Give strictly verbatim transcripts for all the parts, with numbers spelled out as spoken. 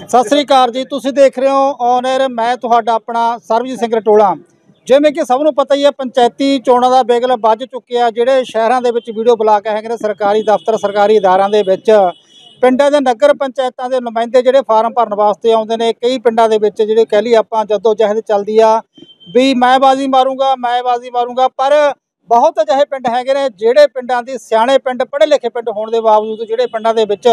सत श्री अकाल जी, तुसीं देख रहे हो ऑन एयर। मैं तुहाडा अपना सरबजीत सिंह रटोला। जिवें कि सब नूं पता ही है, पंचायती चोणां दा बिगल ਵੱਜ चुक्किਆ। ਜਿਹੜੇ ਸ਼ਹਿਰਾਂ ਦੇ ਵਿੱਚ ਵੀਡੀਓ ਬੁਲਾ ਕੇ ਹੈਗੇ ਨੇ ਸਰਕਾਰੀ ਦਫ਼ਤਰ ਸਰਕਾਰੀ ਅਦਾਰਿਆਂ ਦੇ ਵਿੱਚ ਪਿੰਡਾਂ ਦੇ ਨਗਰ ਪੰਚਾਇਤਾਂ ਦੇ ਨੁਮਾਇੰਦੇ ਜਿਹੜੇ ਫਾਰਮ ਭਰਨ ਵਾਸਤੇ ਆਉਂਦੇ ਨੇ। ਕਈ ਪਿੰਡਾਂ ਦੇ ਵਿੱਚ ਜਿਹੜੇ ਕਹਿ ਲਈ ਆਪਾਂ ਜਦੋਂ ਜਹਿਦ ਚੱਲਦੀ ਆ ਵੀ ਮੈਂ ਬਾਜ਼ੀ ਮਾरूंगा मैं बाजी मारूंगा, पर बहुत अजिहे पिंड हैगे ने ਜਿਹੜੇ ਪਿੰਡਾਂ ਦੀ ਸਿਆਣੇ ਪਿੰਡ ਪੜ੍ਹੇ ਲਿਖੇ ਪਿੰਡ ਹੋਣ ਦੇ ਬਾਵਜੂਦ ਜਿਹੜੇ ਪਿੰਡਾਂ ਦੇ ਵਿੱਚ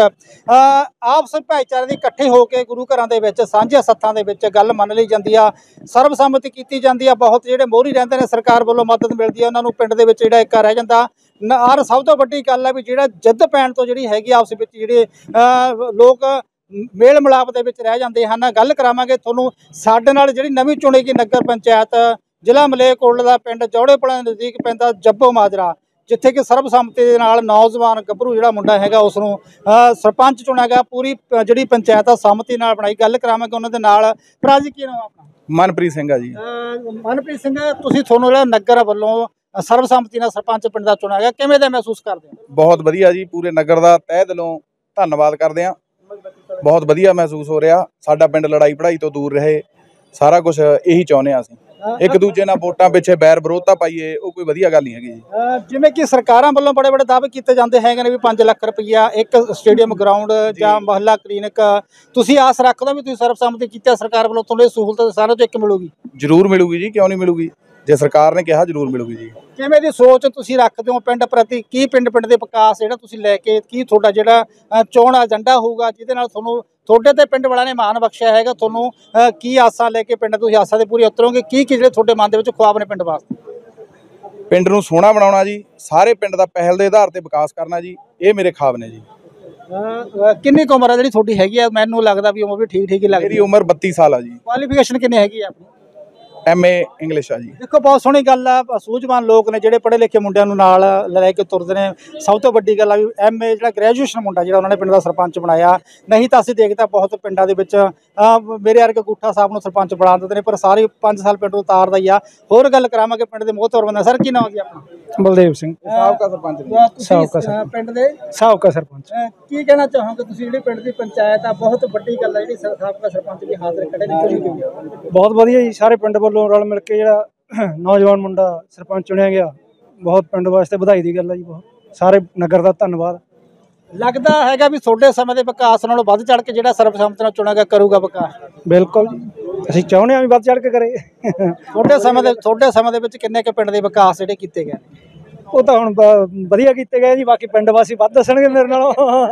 ਆਪਸ ਭਾਈਚਾਰੇ ਦੀ ਇਕੱਠੇ ਹੋ ਕੇ ਗੁਰੂ ਘਰਾਂ ਦੇ ਵਿੱਚ ਸਾਂਝੇ ਸੱਥਾਂ ਦੇ ਵਿੱਚ ਗੱਲ ਮੰਨ ਲਈ ਜਾਂਦੀ ਆ, ਸਰਬਸੰਮਤੀ ਕੀਤੀ ਜਾਂਦੀ ਆ। ਬਹੁਤ ਜਿਹੜੇ ਮੋਹਰੀ ਰਹਿੰਦੇ ਨੇ ਸਰਕਾਰ ਵੱਲੋਂ ਮਦਦ ਮਿਲਦੀ ਆ, ਉਹਨਾਂ ਨੂੰ ਪਿੰਡ ਦੇ ਵਿੱਚ ਜਿਹੜਾ ਇੱਕ ਰਹਿ ਜਾਂਦਾ। ਔਰ ਸਭ ਤੋਂ ਵੱਡੀ ਗੱਲ ਹੈ ਵੀ ਜਿਹੜਾ ਜਿੱਦ ਪੈਣ ਤੋਂ ਜਿਹੜੀ ਹੈਗੀ ਆਪਸ ਵਿੱਚ ਜਿਹੜੇ ਲੋਕ ਮੇਲ ਮਿਲਾਪ ਦੇ ਵਿੱਚ ਰਹਿ ਜਾਂਦੇ ਹਨ। ਗੱਲ ਕਰਾਵਾਂਗੇ ਤੁਹਾਨੂੰ ਸਾਡੇ ਨਾਲ ਜਿਹੜੀ ਨਵੀਂ ਚੁਣੀ ਗਈ ਨਗਰ ਪੰਚਾਇਤ ਜ਼ਿਲ੍ਹਾ ਮਲੇਰਕੋਟਲਾ ਦਾ ਪਿੰਡ ਜੌੜੇਪੁਲਾ ਦੇ ਨਜ਼ਦੀਕ ਪੈਂਦਾ ਜੱਬੋ ਮਾਜਰਾ, ਜਿੱਥੇ ਕਿ ਸਰਬਸੰਮਤੀ ਦੇ ਨਾਲ ਨੌਜਵਾਨ ਗੱਭਰੂ ਜਿਹੜਾ ਮੁੰਡਾ ਹੈਗਾ ਉਸ ਨੂੰ ਸਰਪੰਚ ਚੁਣਿਆ ਗਿਆ। ਪੂਰੀ ਜਿਹੜੀ ਪੰਚਾਇਤ ਆ ਸੰਮਤੀ ਨਾਲ ਬਣਾਈ। ਗੱਲ ਕਰਾਵਾਂਗੇ ਉਹਨਾਂ ਦੇ ਨਾਲ। ਭਰਾ ਜੀ ਕੀ ਨਾਮ ਆਪਣਾ? ਮਨਪ੍ਰੀਤ ਸਿੰਘ ਆ ਜੀ। ਮਨਪ੍ਰੀਤ ਸਿੰਘ, ਤੁਸੀਂ ਤੁਹਾਨੂੰ ਜਿਹੜਾ ਨਗਰ ਵੱਲੋਂ ਸਰਬਸੰਮਤੀ ਨਾਲ ਸਰਪੰਚ ਪਿੰਡ ਦਾ ਚੁਣਿਆ ਗਿਆ, ਕਿਵੇਂ ਦਾ ਮਹਿਸੂਸ ਕਰਦੇ ਹੋ? ਬਹੁਤ ਵਧੀਆ ਜੀ, ਪੂਰੇ ਨਗਰ ਦਾ ਤਹਿ ਦਿਲੋਂ ਧੰਨਵਾਦ ਕਰਦੇ ਹਾਂ। ਬਹੁਤ ਵਧੀਆ ਮਹਿਸੂਸ ਹੋ ਰਿਹਾ। ਸਾਡਾ ਪਿੰਡ ਲੜਾਈ ਪੜਾਈ ਤੋਂ ਦੂਰ ਰਹੇ, ਸਾਰਾ ਕੁਝ ਇਹੀ ਚਾਹੁੰਦੇ ਹਾਂ ਅਸੀਂ। ਇੱਕ ਦੂਜੇ ਨਾਲ ਵੋਟਾਂ ਪਿੱਛੇ ਬੈਰ ਵਿਰੋਧਤਾ ਪਾਈਏ, ਉਹ ਕੋਈ ਵਧੀਆ ਗੱਲ ਨਹੀਂ ਹੈਗੀ ਜੀ। ਜਿਵੇਂ ਕਿ ਸਰਕਾਰਾਂ ਵੱਲੋਂ ਬੜੇ ਬੜੇ ਦਾਅਵੇ ਕੀਤੇ ਜਾਂਦੇ ਹੈਗੇ ਨੇ ਵੀ ਪੰਜ ਲੱਖ ਰੁਪਈਆ ਇੱਕ ਸਟੇਡੀਅਮ ਗਰਾਊਂਡ ਜਾਂ ਮੁਹੱਲਾ ਕਲੀਨਿਕ, ਤੁਸੀਂ ਆਸ ਰੱਖਦੇ ਹੋ ਵੀ ਤੁਸੀਂ ਸਰਬਸੰਮਤੀ ਕੀਤੀ ਸਰਕਾਰ ਵੱਲੋਂ ਤੁਹਾਨੂੰ ਇਹ ਸਹੂਲਤ ਸਾਰਿਆਂ ਤੋਂ ਇੱਕ ਮਿਲੂਗੀ? ਜ਼ਰੂਰ ਮਿਲੂਗੀ ਜੀ, ਕਿਉਂ ਨਹੀਂ ਮਿਲੂਗੀ। ਜੇ ਸਰਕਾਰ ਨੇ ਕਿਹਾ ਜ਼ਰੂਰ ਮਿਲੂਗੀ ਜੀ। ਕਿਵੇਂ ਦੀ ਸੋਚ ਤੁਸੀਂ ਰੱਖਦੇ ਹੋ ਪਿੰਡ ਪ੍ਰਤੀ? ਕੀ ਪਿੰਡ ਪਿੰਡ ਦੇ ਵਿਕਾਸ ਜਿਹੜਾ ਤੁਸੀਂ ਲੈ ਕੇ, ਕੀ ਤੁਹਾਡਾ ਜਿਹੜਾ ਚੋਣ ਏਜੰਡਾ ਹੋਊਗਾ ਜਿਹਦੇ ਨਾਲ ਤੁਹਾਨੂੰ ਤੁਹਾਡੇ ਤੇ ਪਿੰਡ ਵਾਲਿਆਂ ਨੇ ਮਾਣ ਬਖਸ਼ਿਆ ਹੈਗਾ, ਤੁਹਾਨੂੰ ਕੀ ਆਸਾਂ ਲੈ ਕੇ ਪਿੰਡ ਤੁਸੀਂ ਆਸਾਂ ਦੇ ਪੂਰੀ ਉਤਰੋਗੇ? ਕੀ ਕੀ ਜਿਹੜੇ ਤੁਹਾਡੇ ਮਨ ਦੇ ਵਿੱਚ ਖੁਆਬ ਨੇ ਪਿੰਡ ਵਾਸਤੇ? ਪਿੰਡ ਨੂੰ ਸੋਹਣਾ ਬਣਾਉਣਾ ਜੀ, ਸਾਰੇ ਪਿੰਡ ਦਾ ਪਹਿਲ ਦੇ ਆਧਾਰ ਤੇ ਵਿਕਾਸ ਕਰਨਾ ਜੀ, ਇਹ ਮੇਰੇ ਖਾਬ ਨੇ ਜੀ। ਕਿੰਨੀ ਕੁ ਉਮਰ ਹੈ ਜਿਹੜੀ ਤੁਹਾਡੀ ਹੈਗੀ ਆ? ਮੈਨੂੰ ਲੱਗਦਾ ਵੀ ਉਮਰ ਵੀ ਠੀਕ ਠੀਕ ਹੀ ਲੱਗਦੀ। ਮੇਰੀ ਉਮਰ ਬੱਤੀ ਸਾਲ ਆ ਜੀ। ਕੁਆਲੀਫਿਕੇਸ਼ਨ ਕਿੰਨੀ ਹੈਗੀ ਆ ਆਪਣੀ? ਐਮ ਏ ਇੰਗਲਿਸ਼ ਆ ਜੀ। ਦੇਖੋ ਬਹੁਤ ਸੋਹਣੀ ਗੱਲ ਆ, ਸੂਝਵਾਨ ਲੋਕ ਨੇ ਜਿਹੜੇ ਪੜ੍ਹੇ ਲਿਖੇ ਮੁੰਡਿਆਂ ਨੂੰ ਨਾਲ ਲੈ ਕੇ ਤੁਰਦੇ ਨੇ। ਸਭ ਤੋਂ ਵੱਡੀ ਗੱਲ ਆ ਵੀ ਐਮ ਏ ਜਿਹੜਾ ਗ੍ਰੈਜੂਏਸ਼ਨ ਮੁੰਡਾ ਜਿਹੜਾ ਉਹਨਾਂ ਨੇ ਪਿੰਡ ਦਾ ਸਰਪੰਚ ਬਣਾਇਆ। ਨਹੀਂ ਤਾਂ ਅਸੀਂ ਦੇਖਦੇ ਬਹੁਤ ਪਿੰਡਾਂ ਦੇ ਵਿੱਚ ਮੇਰੇ ਵਰਗੇ ਗੁੱਠਾ ਸਾਹਿਬ ਨੂੰ ਸਰਪੰਚ ਬਣਾ ਦਿੰਦੇ ਨੇ, ਪਰ ਸਾਰੇ ਪੰਜ ਸਾਲ ਪਿੰਡ ਤੋਂ ਉਤਾਰਦਾ ਹੀ ਆ। ਹੋਰ ਗੱਲ ਕਰਾਵਾਂਗੇ ਪਿੰਡ ਦੇ ਮੋਹਤਵਰ ਬੰਦੇ। ਸਰ ਕੀ ਨਾਮ ਜੀ ਆਪਣਾ? ਬਲਦੇਵ ਸਿੰਘ, ਸਾਬਕਾ ਸਰਪੰਚ। ਸਾਬਕਾ ਪਿੰਡ ਦੇ ਸਾਬਕਾ ਸਰਪੰਚ। ਕੀ ਕਹਿਣਾ ਚਾਹੋਗੇ ਤੁਸੀਂ? ਜਿਹੜੀ ਪਿੰਡ ਦੀ ਪੰਚਾਇਤ ਆ ਬਹੁਤ ਵੱਡੀ ਗੱਲ ਆ, ਜਿਹੜੀ ਸਾਬਕਾ ਸਰਪੰਚ ਵੀ ਹਾਜ਼ਰ ਖੜੇ ਨੇ। ਬਹੁਤ ਵਧੀਆ ਜੀ, ਸਾਰੇ ਪਿੰਡ ਵੱਲੋਂ ਰਲ ਮਿਲ ਕੇ ਜਿਹੜਾ ਨੌਜਵਾਨ ਮੁੰਡਾ ਸਰਪੰਚ ਚੁਣਿਆ ਗਿਆ, ਬਹੁਤ ਪਿੰਡ ਵਾਸਤੇ ਵਧਾਈ ਦੀ ਗੱਲ ਹੈ ਜੀ। ਬਹੁਤ ਸਾਰੇ ਨਗਰ ਦਾ ਧੰਨਵਾਦ। ਲੱਗਦਾ ਹੈਗਾ ਵੀ ਤੁਹਾਡੇ ਸਮੇਂ ਦੇ ਵਿਕਾਸ ਨਾਲੋਂ ਵੱਧ ਚੜ ਕੇ ਜਿਹੜਾ ਸਰਬਸੰਮਤੀ ਨਾਲ ਚੁਣਿਆ ਗਿਆ ਕਰੂਗਾ ਵਿਕਾਸ? ਬਿਲਕੁਲ ਜੀ, ਅਸੀਂ ਚਾਹੁੰਦੇ ਹਾਂ ਵੀ ਵੱਧ ਚੜ ਕੇ ਕਰੇ। ਤੁਹਾਡੇ ਸਮੇਂ ਦੇ ਤੁਹਾਡੇ ਸਮੇਂ ਦੇ ਵਿੱਚ ਕਿੰਨੇ ਕੁ ਪਿੰਡ ਦੇ ਵਿਕਾਸ ਜਿਹੜੇ ਕੀਤੇ ਗਏ? ਉਹ ਤਾਂ ਹੁਣ ਵਧੀਆ ਕੀਤੇ ਗਏ ਜੀ, ਬਾਕੀ ਪਿੰਡ ਵਾਸੀ ਵੱਧ ਦੱਸਣਗੇ ਮੇਰੇ ਨਾਲੋਂ।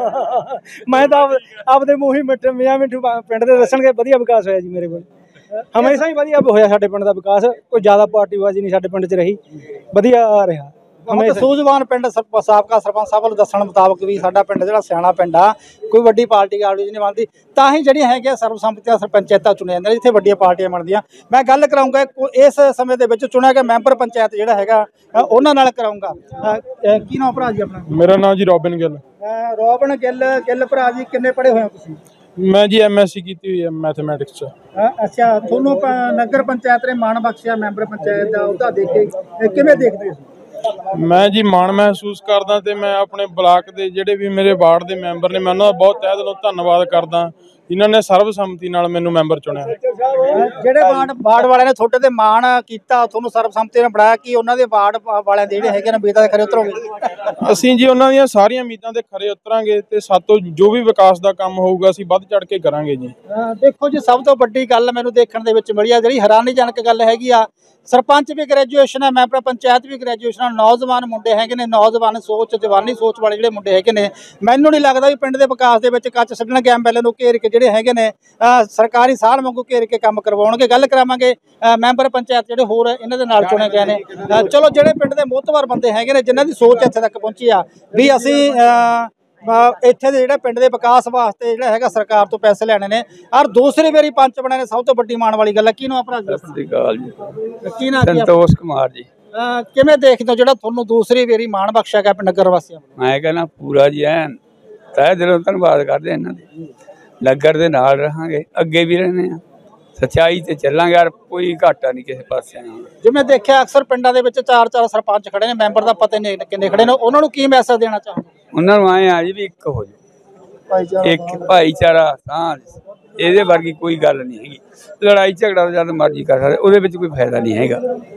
ਮੈਂ ਤਾਂ ਆਪਦੇ ਮੂੰਹ ਹੀ ਮਿੱਠੇ ਮੀਆਂ ਮਿੱਠੂ ਪਿੰਡ ਦੇ ਦੱਸਣਗੇ ਵਧੀਆ ਵਿਕਾਸ ਹੋਇਆ ਜੀ ਮੇਰੇ ਕੋਲ। ਹਮੇਸ਼ਾ ਹੀ ਵਧੀਆ ਹੋਇਆ ਸਾਡੇ ਪਿੰਡ ਦਾ ਵਿਕਾਸ, ਕੋਈ ਜ਼ਿਆਦਾ ਪਾਰਟੀਬਾਜ਼ੀ ਨਹੀਂ ਸਾਡੇ ਪਿੰਡ 'ਚ ਰਹੀ, ਵਧੀਆ ਆ ਰਿਹਾ। ਹਮੇਸ਼ਾ ਸੂਝਵਾਨ ਪਿੰਡ ਸਾਬਕਾ ਸਰਪੰਚ ਸਾਹਿਬ ਵੱਲੋਂ ਦੱਸਣ ਮੁਤਾਬਕ ਵੀ ਸਾਡਾ ਪਿੰਡ ਜਿਹੜਾ ਸਿਆਣਾ ਪਿੰਡ ਆ, ਕੋਈ ਵੱਡੀ ਪਾਰਟੀ ਗਾੜੀ ਨਹੀਂ ਬਣਦੀ, ਤਾਂ ਹੀ ਜਿਹੜੀਆਂ ਹੈਗੀਆਂ ਸਰਬਸੰਮਤੀਆਂ ਸਰਪੰਚਾਇਤਾਂ ਚੁਣੀਆਂ ਜਾਂਦੀਆਂ ਜਿੱਥੇ ਵੱਡੀਆਂ ਪਾਰਟੀਆਂ ਬਣਦੀਆਂ। ਮੈਂ ਗੱਲ ਕਰਾਉਂਗਾ ਇਸ ਸਮੇਂ ਦੇ ਵਿੱਚ ਚੁਣਿਆ ਗਿਆ ਮੈਂਬਰ ਪੰਚਾਇਤ ਜਿਹੜਾ ਹੈਗਾ ਉਹਨਾਂ ਨਾਲ ਕਰਾਉਂਗਾ। ਕੀ ਨਾਮ ਭਰਾ ਜੀ ਆਪਣਾ? ਮੇਰਾ ਨਾਮ ਜੀ ਰੋਬਿਨ ਗਿੱਲ। ਰੋਬਿਨ ਗਿੱਲ। ਗਿੱਲ ਭਰਾ ਜੀ ਕਿੰਨੇ ਪੜ੍ਹੇ ਹੋਏ ਹੋ ਤੁਸੀਂ? ਮੈਂ ਜੀ ਐਮ ਐਸ ਸੀ ਕੀਤੀ ਹੋਈ ਹੈ ਮੈਥਮੈਟਿਕਸ 'ਚ। ਅੱਛਾ, ਤੁਹਾਨੂੰ ਨਗਰ ਪੰਚਾਇਤ ਨੇ ਮਾਣ ਬਖਸ਼ਿਆ ਮੈਂਬਰ ਪੰਚਾਇਤ ਦਾ ਅਹੁਦਾ ਦੇ ਕੇ, ਕਿਵੇਂ ਦੇਖਦੇ ਹੋ? ਮੈਂ ਜੀ ਮਾਣ ਮਹਿਸੂਸ ਕਰਦਾ ਤੇ ਮੈਂ ਆਪਣੇ ਬਲਾਕ ਦੇ ਜਿਹੜੇ ਵੀ ਮੇਰੇ ਵਾਰਡ ਦੇ ਮੈਂਬਰ ਨੇ, ਮੈਂ ਉਹਨਾਂ ਦਾ ਬਹੁਤ ਤਹਿ ਦਿਲੋਂ ਧੰਨਵਾਦ ਕਰਦਾ, ਇਹਨਾਂ ਨੇ ਸਰਬਸੰਮਤੀ ਨਾਲ ਮੈਨੂੰ ਮੈਂਬਰ ਚੁਣਿਆ। ਜਿਹੜੇ ਵਾਰਡ ਵਾਰਡ ਵਾਲਿਆਂ ਨੇ ਤੁਹਾਡੇ ਤੇ ਮਾਣ ਕੀਤਾ, ਤੁਹਾਨੂੰ ਸਰਬਸੰਮਤੀ ਨਾਲ ਬਣਾਇਆ, ਕਿ ਉਹਨਾਂ ਦੇ ਵਾਰਡ ਵਾਲਿਆਂ ਦੇ ਜਿਹੜੇ ਹੈਗੇ ਨੇ ਉਮੀਦਾਂ ਦੇ ਖਰੇ ਉਤਰੋਗੇ? ਅਸੀਂ ਜੀ ਉਹਨਾਂ ਦੀਆਂ ਸਾਰੀਆਂ ਉਮੀਦਾਂ ਦੇ ਖਰੇ ਉਤਰਾਂਗੇ ਤੇ ਸਾਤੋਂ ਜੋ ਵੀ ਵਿਕਾਸ ਦਾ ਕੰਮ ਹੋਊਗਾ ਅਸੀਂ ਵੱਧ ਚੜ ਕੇ ਕਰਾਂਗੇ ਜੀ। ਦੇਖੋ ਜੀ, ਸਭ ਤੋਂ ਵੱਡੀ ਗੱਲ ਮੈਨੂੰ ਦੇਖਣ ਦੇ ਵਿੱਚ ਮਿਲੀ ਆ, ਜਿਹੜੀ ਹੈਰਾਨੀਜਨਕ ਗੱਲ ਹੈਗੀ ਆ, ਸਰਪੰਚ ਵੀ ਗ੍ਰੈਜੂਏਸ਼ਨ ਹੈ, ਮੈਂਬਰ ਪੰਚਾਇਤ ਵੀ ਗ੍ਰੈਜੂਏਸ਼ਨ, ਨੌਜਵਾਨ ਮੁੰਡੇ ਹੈਗੇ ਨੇ, ਨੌਜਵਾਨ ਸੋਚ ਜਵਾਨੀ ਸੋਚ ਵਾਲੇ ਜਿਹੜੇ ਮੁੰਡੇ ਹੈਗੇ ਨੇ। ਮੈਨੂੰ ਨਹੀਂ ਲੱਗਦਾ ਵੀ ਪਿੰਡ ਦੇ ਵਿਕਾਸ ਦੇ ਵਿੱਚ ਕੱਚ ਛੱਡਣਗੇ, ਐਮ ਐਲ ਏ ਨੂੰ ਘੇਰ ਕੇ ਜਿਹੜੇ ਹੈਗੇ ਨੇ ਸਰਕਾਰੀ ਸਾਲ ਵਾਂਗੂ ਘੇਰ ਕੇ ਕੰਮ ਕਰਵਾਉਣਗੇ। ਗੱਲ ਕਰਾਵਾਂਗੇ ਮੈਂਬਰ ਪੰਚਾਇਤ ਜਿਹੜੇ ਹੋਰ ਇਹਨਾਂ ਦੇ ਨਾਲ ਚੁਣੇ ਗਏ ਨੇ। ਚਲੋ, ਜਿਹੜੇ ਪਿੰਡ ਦੇ ਮੋਹਤਵਰ ਬੰਦੇ ਹੈਗੇ ਨੇ ਜਿਨ੍ਹਾਂ ਦੀ ਸੋਚ ਇੱਥੇ ਤੱਕ ਪਹੁੰਚੀ ਆ ਵੀ ਅਸੀਂ ਇੱਥੇ ਦੇ ਜਿਹੜੇ ਪਿੰਡ ਦੇ ਵਿਕਾਸ ਵਾਸਤੇ ਜਿਹੜਾ ਹੈਗਾ ਸਰਕਾਰ ਤੋਂ ਪੈਸੇ ਲੈਣੇ ਨੇ, ਔਰ ਦੂਸਰੀ ਵਾਰੀ ਪੰਚ ਬਣੇ ਨੇ, ਸਭ ਤੋਂ ਵੱਡੀ ਮਾਣ ਵਾਲੀ ਗੱਲ ਹੈ। ਕੀ ਨਾਮ ਭਰਾ ਜੀ? ਸਤਿ ਸ੍ਰੀ ਅਕਾਲ ਜੀ। ਕੀ ਨਾਮ? ਸੰਤੋਸ਼ ਕੁਮਾਰ ਜੀ। ਕਿਵੇਂ ਦੇਖਦੇ ਹੋ ਜਿਹੜਾ ਤੁਹਾਨੂੰ ਦੂਸਰੀ ਵਾਰੀ ਮਾਣ ਬਖਸ਼ਿਆ ਗਿਆ ਨਗਰ ਵਾਸੀਆਂ ਨੂੰ? ਮੈਂ ਕਹਿੰਦਾ ਪੂਰਾ ਜੀ ਐਨ ਤਹਿ ਦਿਲੋਂ ਧੰਨਵਾਦ ਕਰਦੇ ਇਹਨਾਂ ਦੇ। ਨਗਰ ਦੇ ਨਾਲ ਰਹਾਂਗੇ, ਅੱਗੇ ਵੀ ਰਹਿੰਦੇ ਆ, ਸੱਚਾਈ ਤੇ ਚੱਲਾਂਗੇ ਯਾਰ, ਕੋਈ ਘਾਟਾ ਨਹੀਂ ਕਿਸੇ ਪਾਸੇ। ਜਿਵੇਂ ਦੇਖਿਆ ਅਕਸਰ ਪਿੰਡਾਂ ਦੇ ਵਿੱਚ ਚਾਰ ਚਾਰ ਸਰਪੰਚ ਖੜੇ ਨੇ, ਮੈਂਬਰ ਦਾ ਪਤਾ ਨਹੀਂ ਕਿੰਨੇ ਖੜੇ ਨੇ, ਉਹਨਾਂ ਨੂੰ ਕੀ ਮੈਸੇਜ ਦੇਣਾ ਚਾਹੁੰਦੇ? ਉਹਨਾਂ ਨੂੰ ਆਏ ਆ ਜੀ ਵੀ ਇੱਕ ਹੋ ਜਾਓ, ਇੱਕ ਭਾਈਚਾਰਾ ਸਾਂਝ ਇਹਦੇ ਵਰਗੀ ਕੋਈ ਗੱਲ ਨਹੀਂ ਹੈਗੀ। ਲੜਾਈ ਝਗੜਾ ਜਦ ਮਰਜ਼ੀ ਕਰ ਸਕਦੇ, ਉਹਦੇ ਵਿੱਚ ਕੋਈ ਫਾਇਦਾ ਨਹੀਂ ਹੈਗਾ।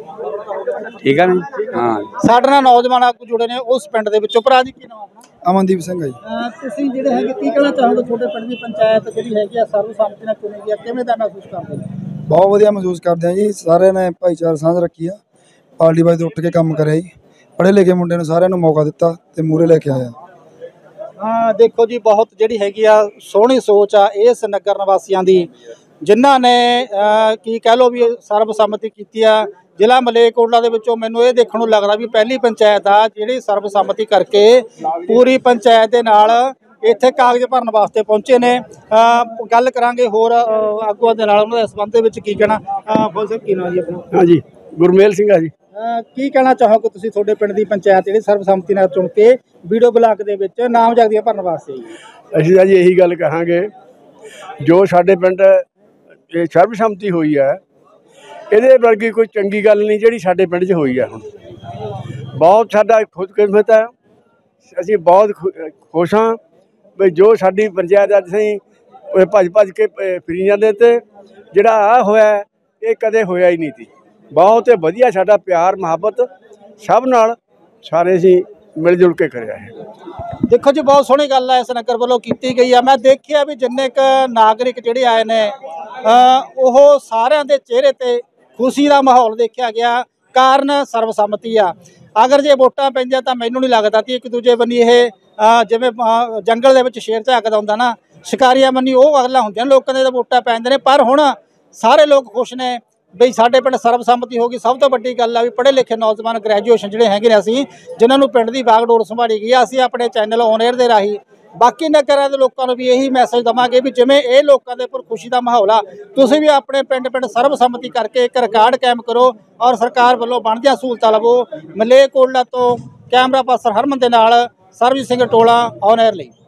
ਠੀਕ ਹੈ ਨਾ? ਹਾਂ, ਸਾਡੇ ਨਾਲ ਨੌਜਵਾਨ ਆਗੂ ਜੁੜੇ ਨੇ ਉਸ ਪਿੰਡ ਦੇ ਵਿੱਚੋਂ। ਭਰਾ ਜੀ ਕੀ ਨਾਮ ਆਪਣਾ? ਅਮਨਦੀਪ ਸਿੰਘ ਹੈ ਜੀ। ਅਹ ਤੁਸੀਂ ਜਿਹੜੇ ਹੈਗੇ ਕੀ ਕਹਿਣਾ ਚਾਹੋਗੇ? ਤੁਹਾਡੇ ਪਿੰਡ ਦੀ ਪੰਚਾਇਤ ਜਿਹੜੀ ਹੈਗੀ ਆ ਸਰਬਸੰਮਤੀ ਨਾਲ ਚੁਣੀ ਗਈ ਆ, ਕਿਵੇਂ ਦਾ ਮਹਿਸੂਸ ਕਰਦੇ ਹੋ? ਬਹੁਤ ਵਧੀਆ ਮਹਿਸੂਸ ਕਰਦੇ ਆ ਜੀ। ਸਾਰਿਆਂ ਨੇ ਭਾਈਚਾਰਾ ਸਾਂਝ ਰੱਖੀ ਆ, ਪਾਰਟੀ ਵਾਈਜ਼ ਉੱਠ ਕੇ ਕੰਮ ਕਰਿਆ ਜੀ। ਪੜ੍ਹੇ ਲਿਖੇ ਮੁੰਡੇ ਨੂੰ ਸਾਰਿਆਂ ਨੂੰ ਮੌਕਾ ਦਿੱਤਾ ਤੇ ਮੂਹਰੇ ਲੈ ਕੇ ਆਇਆ। ਹਾਂ ਦੇਖੋ ਜੀ, ਬਹੁਤ ਜਿਹੜੀ ਹੈਗੀ ਆ ਸੋਹਣੀ ਸੋਚ ਆ ਇਸ ਨਗਰ ਨਿਵਾਸੀਆਂ ਦੀ, ਜਿਨ੍ਹਾਂ ਨੇ ਅਹ ਕੀ ਕਹਿ ਲਓ ਵੀ ਸਰਬਸੰਮਤੀ ਕੀਤੀ ਆ। ਜ਼ਿਲ੍ਹਾ ਮਲੇਰਕੋਟਲਾ ਦੇ ਵਿੱਚੋਂ ਮੈਨੂੰ ਇਹ ਦੇਖਣ ਨੂੰ ਲੱਗਦਾ ਵੀ ਪਹਿਲੀ ਪੰਚਾਇਤ ਆ ਜਿਹੜੀ ਸਰਬਸੰਮਤੀ ਕਰਕੇ ਪੂਰੀ ਪੰਚਾਇਤ ਦੇ ਨਾਲ ਇੱਥੇ ਕਾਗਜ਼ ਭਰਨ ਵਾਸਤੇ ਪਹੁੰਚੇ ਨੇ। ਅਹ ਗੱਲ ਕਰਾਂਗੇ ਹੋਰ ਅਹ ਆਗੂਆਂ ਦੇ ਨਾਲ, ਉਹਨਾਂ ਦੇ ਸੰਬੰਧ ਦੇ ਵਿੱਚ ਕੀ ਕਹਿਣਾ। ਬੋਲ ਸਰ ਕੀ ਨਾਮ ਜੀ ਆਪਣਾ? ਹਾਂਜੀ, ਗੁਰਮੇਲ ਸਿੰਘ ਆ ਜੀ। ਅਹ ਕੀ ਕਹਿਣਾ ਚਾਹੋਗੇ ਤੁਸੀਂ? ਤੁਹਾਡੇ ਪਿੰਡ ਦੀ ਪੰਚਾਇਤ ਜਿਹੜੀ ਸਰਬਸੰਮਤੀ ਨਾਲ ਚੁਣ ਕੇ ਵੀਡੀਓ ਬਲਾਕ ਦੇ ਵਿੱਚ ਨਾਮਜ਼ਦਗੀਆਂ ਭਰਨ ਵਾਸਤੇ? ਅਸੀਂ ਤਾਂ ਜੀ ਇਹੀ ਗੱਲ ਕਹਾਂਗੇ, ਜੋ ਸਾਡੇ ਪਿੰਡ ਇਹ ਸਰਬਸੰਮਤੀ ਹੋਈ ਹੈ, ਇਹਦੇ ਵਰਗੀ ਕੋਈ ਚੰਗੀ ਗੱਲ ਨਹੀਂ ਜਿਹੜੀ ਸਾਡੇ ਪਿੰਡ 'ਚ ਹੋਈ ਹੈ। ਹੁਣ ਬਹੁਤ ਸਾਡਾ ਖੁਦਕਿਸਮਤ ਹੈ, ਅਸੀਂ ਬਹੁਤ ਖੁਸ਼ ਹਾਂ ਵੀ ਜੋ ਸਾਡੀ ਪੰਚਾਇਤ ਅੱਜ ਅਸੀਂ ਭੱਜ ਭੱਜ ਕੇ ਫਿਰੀ ਜਾਂਦੇ ਤੇ ਜਿਹੜਾ ਆ ਹੋਇਆ ਇਹ ਕਦੇ ਹੋਇਆ ਹੀ ਨਹੀਂ ਸੀ। ਬਹੁਤ ਵਧੀਆ ਸਾਡਾ ਪਿਆਰ ਮੁਹੱਬਤ ਸਭ ਨਾਲ ਸਾਰੇ ਅਸੀਂ ਮਿਲ ਜੁਲ ਕੇ ਕਰਿਆ ਹੈ। ਦੇਖੋ ਜੀ, ਬਹੁਤ ਸੋਹਣੀ ਗੱਲ ਹੈ ਇਸ ਨਗਰ ਵੱਲੋਂ ਕੀਤੀ ਗਈ ਆ। ਮੈਂ ਦੇਖਿਆ ਵੀ ਜਿੰਨੇ ਕੁ ਨਾਗਰਿਕ ਜਿਹੜੇ ਆਏ ਨੇ ਉਹ ਸਾਰਿਆਂ ਦੇ ਚਿਹਰੇ ਤੇ ਖੁਸ਼ੀ ਦਾ ਮਾਹੌਲ ਦੇਖਿਆ ਗਿਆ। ਕਾਰਨ ਸਰਬਸੰਮਤੀ ਆ। ਅਗਰ ਜੇ ਵੋਟਾਂ ਪੈਂਦੀਆਂ ਤਾਂ ਮੈਨੂੰ ਨਹੀਂ ਲੱਗਦਾ ਕਿ ਇੱਕ ਦੂਜੇ ਬੰਨੀ ਇਹ ਜਿਵੇਂ ਜੰਗਲ ਦੇ ਵਿੱਚ ਸ਼ੇਰ ਝਾਕਦਾ ਹੁੰਦਾ ਨਾ, ਸ਼ਿਕਾਰੀਆਂ ਬੰਨੀ ਉਹ ਗੱਲਾਂ ਹੁੰਦੀਆਂ ਲੋਕਾਂ ਦੇ ਤਾਂ ਵੋਟਾਂ ਪੈਂਦੇ ਨੇ। ਪਰ ਹੁਣ ਸਾਰੇ ਲੋਕ ਖੁਸ਼ ਨੇ ਬਈ ਸਾਡੇ ਪਿੰਡ ਸਰਬਸੰਮਤੀ ਹੋ ਗਈ। ਸਭ ਤੋਂ ਵੱਡੀ ਗੱਲ ਆ ਵੀ ਪੜ੍ਹੇ ਲਿਖੇ ਨੌਜਵਾਨ ਗ੍ਰੈਜੂਏਸ਼ਨ ਜਿਹੜੇ ਹੈਗੇ ਨੇ ਅਸੀਂ, ਜਿਨ੍ਹਾਂ ਨੂੰ ਪਿੰਡ ਦੀ ਬਾਗਡੋਰ ਸੰਭਾਲੀ ਗਈ ਆ। ਅਸੀਂ ਆਪਣੇ ਚੈਨਲ ਔਨ 에ਅਰ ਦੇ ਰਾਹੀਂ ਬਾਕੀ ਨਗਰਾਂ ਦੇ ਲੋਕਾਂ ਨੂੰ ਵੀ ਇਹੀ ਮੈਸੇਜ ਦੇਵਾਂਗੇ ਵੀ ਜਿਵੇਂ ਇਹ ਲੋਕਾਂ ਦੇ ਉੱਪਰ ਖੁਸ਼ੀ ਦਾ ਮਾਹੌਲ ਆ, ਤੁਸੀਂ ਵੀ ਆਪਣੇ ਪਿੰਡ ਪਿੰਡ ਸਰਬਸੰਮਤੀ ਕਰਕੇ ਇੱਕ ਰਿਕਾਰਡ ਕਾਇਮ ਕਰੋ ਔਰ ਸਰਕਾਰ ਵੱਲੋਂ ਬਣਦੀਆਂ ਸਹੂਲਤਾਂ ਲਵੋ। ਮਲੇਰਕੋਟਲਾ ਤੋਂ ਕੈਮਰਾ ਪਰਸਨ ਹਰਮਨ ਦੇ ਨਾਲ ਸਰਬਜੀਤ ਸਿੰਘ ਟੋਲਾ ਔਨ 에ਅਰ ਲਈ।